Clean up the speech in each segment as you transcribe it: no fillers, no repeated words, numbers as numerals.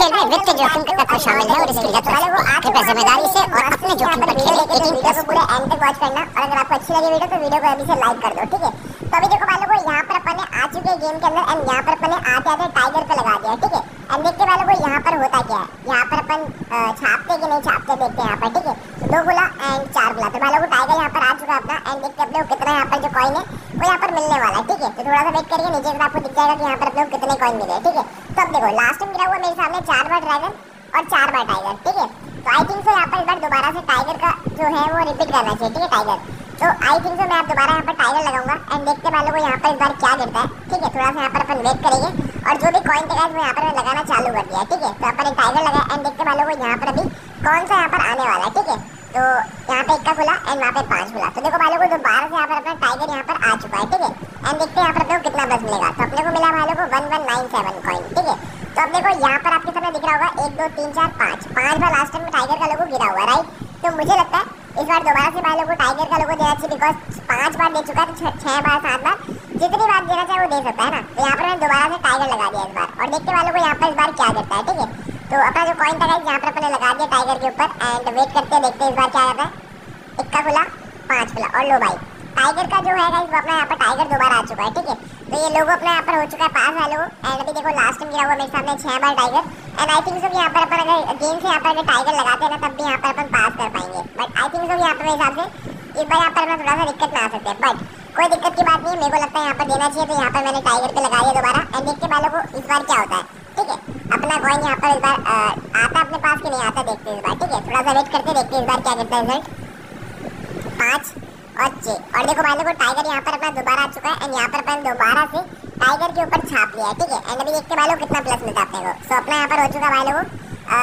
खेल में वित्तीय जोखिम का तत्व शामिल है और इसकी कृपया जिम्मेदारी से और अपने जोखिम पर खेलें। वीडियो को पूरे एंड तक वॉच करना और अगर आपको अच्छी लगी वीडियो तो वीडियो को अभी से लाइक कर दो, ठीक है। तो अभी देखो भाई लोगों, यहाँ पर अपन ने आ चुके गेम के अंदर एंड यहाँ पर अपन ने आते आते टाइगर पे लगा दिया, ठीक है। एंड देखते भाई लोगों यहाँ पर होता क्या है, यहाँ पर अपन छापते कि नहीं छापते देखते हैं यहाँ पर, ठीक है। तो 2 गुला एंड 4 गुला, तो भाई लोगों टाइगर यहाँ पर आ चुका अपना एंड देखते अपने को कितना यहाँ पर जो कॉइन है वो यहाँ पर मिलने वाला है, ठीक है। तो थोड़ा सा वेट करिए, नीचे आपको दिख जाएगा कि यहाँ पर अपने को कितने कॉइन मिले, ठीक है। तो अब देखो लास्ट टाइम गिरा हुआ मेरे सामने 4 बार ड्रैगन और 4 बार टाइगर, ठीक है। तो आई थिंक सो यहाँ पर इस बार दोबारा से टाइगर का जो है वो रिपीट करना चाहिए, ठीक है, टाइगर। तो आई थिंक सो मैं आप दोबारा यहाँ पर टाइगर लगाऊंगा एंड देखते हैं लोगों यहाँ पर इस बार क्या गिरता है, ठीक है। थोड़ा सा यहाँ पर अपन वेट करेंगे और जो भी कॉइन थे वो यहाँ पर मैं लगाना चालू कर दिया, ठीक है। तो अपन एक टाइगर लगा एंड देखते हैं लोगों यहाँ पर अभी कौन सा यहाँ पर आने वाला है, ठीक है। तो यहाँ पे 1 का खुला एंड वहाँ पे 5 खुला, तो देखो भाई लोगों दोबारा से यहाँ पर अपना टाइगर यहाँ पर आ चुका है, ठीक है। एंड देखते हैं यहाँ पर अपने को कितना बस मिलेगा। तो अपने को मिला भाई लोगों 1197 कॉइन, ठीक है। तो अब देखो यहाँ पर आपके सामने दिख रहा होगा 1 2 3 4 5 बार लास्ट टाइम में टाइगर का लोगो गिरा हुआ, राइट। तो मुझे लगता है इस बार दोबारा से भाई लोगों टाइगर का लोगो देना चाहिए, बिकॉज 5 बार दे चुका है तो 6 बार 7 बार जितनी बार देना चाहे वो दे सकता है ना। तो यहाँ पर मैंने दोबारा से टाइगर लगा दिया इस बार और देखते वालों को यहाँ पर इस बार क्या करता है, ठीक है। तो अपना जो कॉइन था यहाँ पर अपने लगा दिया टाइगर के ऊपर एंड वेट करते देखते इस बार क्या आता है। 1 का खुला 5 खुला और लो भाई टाइगर का जो है वो अपना यहाँ पर टाइगर दोबारा आ चुका है, ठीक है। तो ये लोगो अपने यहाँ पर हो चुका है पास वालों को एंड अभी देखो लास्ट टाइम गिरा हुआ मेरे सामने 6 बार tiger and I think so कि यहाँ पर अपन अगर गेम से यहाँ पर अगर टाइगर लगाते हैं ना तब भी यहाँ पर अपन पास कर पाएंगे। बट आई थिंक सो यहाँ पर मेरे हिसाब से इस बार यहाँ पर अपना थोड़ा सा दिक्कत ना आ सकते, बट कोई दिक्कत की बात नहीं है। मेरे को लगता है यहाँ पर देना चाहिए, तो यहाँ पर मैंने टाइगर पे लगा दिया दोबारा एंड देखते वालों को इस बार क्या होता है, ठीक है। अपना कॉइन यहाँ पर इस बार आता अपने पास कि नहीं आता देखते हैं इस बार, ठीक है। थोड़ा सा वेट करते देखते इस बार क्या करता है रिजल्ट। 5 और 6 और देखो भाई लोगों टाइगर यहाँ पर अपना दोबारा आ चुका है एंड यहाँ पर अपन दोबारा से टाइगर के ऊपर छाप लिया है, ठीक है। एंड अभी देखते भाई लोग कितना प्लस मिलता है अपने को। सो अपना यहाँ पर हो चुका भाई लोगों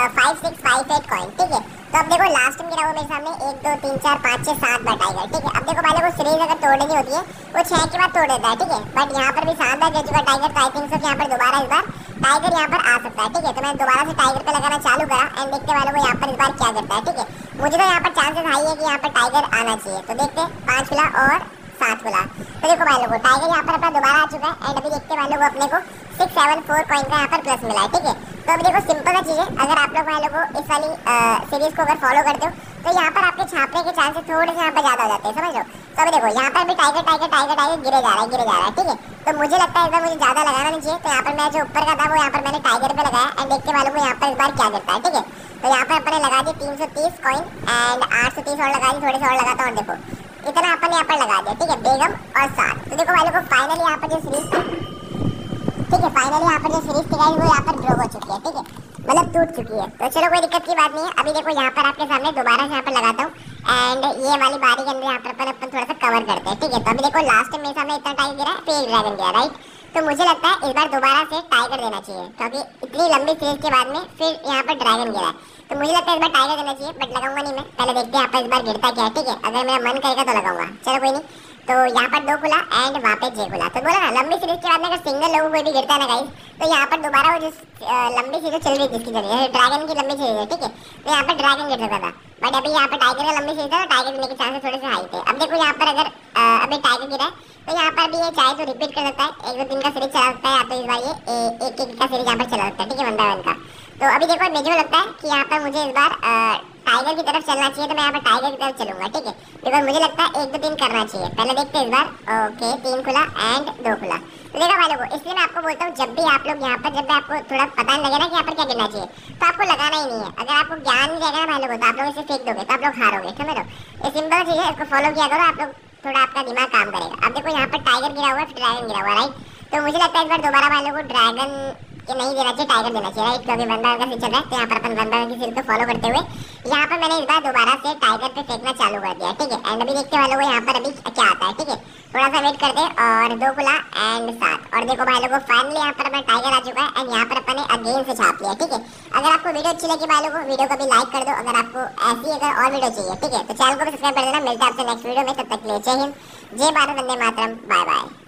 5 6 5 8 कॉइन, ठीक है। तो अब देखो लास्ट टाइम गिरा हुआ मेरे सामने 1 2 3 4 5 6 7 बार टाइगर, ठीक है। अब देखो भाई लोगों सीरीज अगर तोड़नी होती है वो 6 के बाद तोड़ देता है, ठीक है। बट यहाँ पर भी 7 बार गिर चुका टाइगर, तो आई थिंक सो यहाँ पर दोबारा इस बार टाइगर यहाँ पर आ सकता है, ठीक है। तो मैं दोबारा से टाइगर पे लगाना चालू करा एंड देखते वालों को यहाँ पर इस बार क्या करता है, ठीक है। मुझे तो यहाँ पर चांसेस हाई है कि यहाँ पर टाइगर आना चाहिए, तो देखते 5 खुला और 7 खुला। तो देखो भाई लोगों टाइगर यहाँ पर अपना दोबारा आ चुका है एंड अभी देखते भाई लोगों अपने को 674 कॉइन का यहाँ पर प्लस मिला है, ठीक है। तो अभी देखो सिंपल सा चीज़ है, अगर आप लोग भाई लोगों इस वाली सीरीज को अगर फॉलो करते हो तो यहाँ पर आपके छापने के चांसेस थोड़े से यहाँ पर ज़्यादा हो जाते हैं, समझ लो। तो अभी देखो यहाँ पर भी टाइगर टाइगर टाइगर टाइगर गिरे जा रहा है, ठीक है। तो मुझे लगता है इस बार मुझे ज़्यादा लगाना नहीं चाहिए, तो यहाँ पर मैं जो ऊपर का था वो यहाँ पर मैंने टाइगर पे लगाया एंड देखते वालों को यहाँ पर इस बार क्या करता है, ठीक है। तो यहाँ पर अपने लगा दी 330 कॉइन एंड 830 और लगा दी, थोड़ी सी और लगाता हूँ, देखो इतना अपन यहाँ पर लगा दिया, ठीक है। बेगम और 7, तो देखो वालों को फाइनली यहाँ पर जो सीरीज थी, ठीक है, फाइनली यहाँ पर जो सीरीज थी वो यहाँ पर ड्रॉ हो चुकी है, ठीक है, मतलब टूट चुकी है। तो चलो कोई दिक्कत की बात नहीं है। अभी देखो यहाँ पर आपके सामने दोबारा से यहाँ पर लगाता हूँ एंड ये वाली बारी के अंदर यहाँ पर अपन थोड़ा सा कवर करते हैं, ठीक है। तो अभी देखो लास्ट टाइम मेरे सामने इतना टाइगर गिरा फिर एक ड्रैगन गिरा, राइट। तो मुझे लगता है इस बार दोबारा से टाइगर देना चाहिए, क्योंकि इतनी लंबी सीरीज के बाद में फिर यहाँ पर ड्रैगन गिरा है। तो मुझे लगता है इस बार टाइगर देना चाहिए, बट लगाऊंगा नहीं मैं, पहले देखते हैं यहाँ पर इस बार गिरता क्या है, ठीक है। अगर मेरा मन करेगा तो लगाऊंगा, चलो कोई नहीं। तो यहाँ पर 2 खुला एंड वहाँ पे 6 खुला। तो बोला ना लंबी सीरीज के बाद में अगर सिंगल लोगों को भी गिरता है ना गाइस, तो यहाँ पर दोबारा वो जिस लंबी सीरीज चल रही थी जिसकी जरिए ड्रैगन की लंबी सीरीज है, ठीक है। तो यहाँ पर ड्रैगन गिर सकता था, बट अभी यहाँ पर टाइगर का लंबी सीरीज है तो टाइगर गिरने के चांसेस थोड़े से हाई थे। अब देखो यहाँ पर अगर अभी टाइगर गिरा है तो यहाँ पर भी ये चाहे तो रिपीट कर सकता है, 1 2 3 का सीरीज चला सकता है, या तो इस बार ये एक का सीरीज यहाँ पर चला सकता है, ठीक है, 1 बाय 1 का। तो अभी देखो मुझे लगता है कि यहाँ पर मुझे इस बार टाइगर की तरफ चलना चाहिए, तो मैं यहाँ पर टाइगर की तरफ चलूंगा, ठीक है। बिकॉज मुझे लगता है 1 2 3 करना चाहिए, पहले देखते हैं इस बार। ओके 3 खुला एंड 2 खुला। तो देखो भाई लोगों इसलिए मैं आपको बोलता हूँ जब भी आप लोग यहाँ पर जब भी आपको थोड़ा पता नहीं लगे ना कि यहाँ पर क्या गिरना चाहिए तो आपको लगाना ही नहीं है। अगर आपको ज्ञान नहीं रहेगा ना भाई लोगों तो आप लोग इसे फेंक दोगे तो आप लोग हारोगे, समझ लो। ये सिंपल चीज़ है, इसको फॉलो किया करो, आप लोग थोड़ा आपका दिमाग काम करेगा। अब देखो यहाँ पर टाइगर गिरा हुआ है फिर ड्रैगन गिरा हुआ है, राइट। तो मुझे लगता है इस बार दोबारा भाई लोगों को ड्रैगन कि नहीं देना चाहिए, टाइगर देना चाहिए, राइट। क्योंकि 1 बाय 1 का सीरीज चल रहा है, तो यहाँ पर अपन 1 बाय 1 की सीरीज को फॉलो करते हुए यहाँ पर मैंने इस बार दोबारा से टाइगर पे फेंकना चालू कर दिया, ठीक है। एंड अभी देखते वालों को यहाँ पर अभी क्या आता है, ठीक है। थोड़ा सा वेट करते और 2 खुला एंड 7 और देखो भाई लोगों फाइनली यहाँ पर अपना टाइगर आ चुका है एंड यहाँ पर अपन ने अगेन से छाप लिया, ठीक है। अगर आपको वीडियो अच्छी लगी भाई लोगों वीडियो को भी लाइक कर दो, अगर आपको ऐसी अगर और वीडियो चाहिए, ठीक है, तो चैनल को भी सब्सक्राइब कर देना। मिलते हैं आपसे नेक्स्ट वीडियो में, तब तक के लिए जय हिंद, जय भारत, वंदे मातरम, बाय बाय।